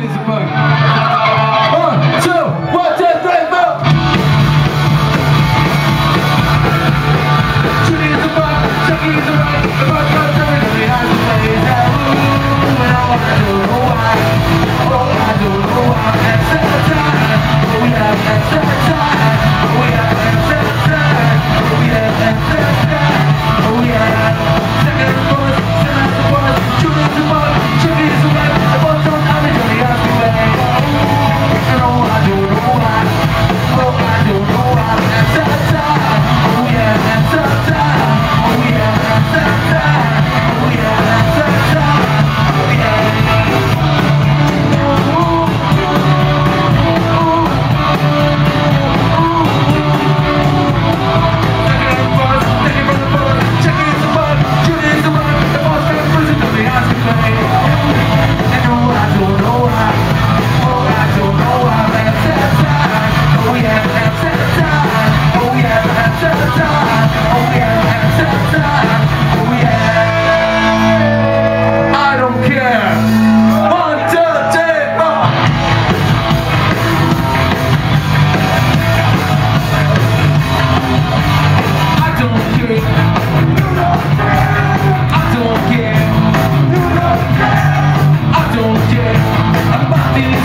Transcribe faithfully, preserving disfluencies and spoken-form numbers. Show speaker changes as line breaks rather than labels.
Julius and Mike. One, two, one, two, three, four. Julius and Mike, Chucky's and Mike. The Mike goes everybody has to play that. Ooh, and oh, I don't know why. Oh, I don't know why. That's the time. Oh, we have that's the time. Oh, we have that's the time. Oh, we have that's the time. Oh, yeah. Second voice, second voice. Julius and Mike, Chucky's and Mike. The Mike goes everybody has to play. And oh, I don't know why. Oh, I don't know why. That's the time. Oh, yeah, that's the time. Oh, yeah, that's the time. Oh, yeah, that's the time. Oh, yeah. I don't care about these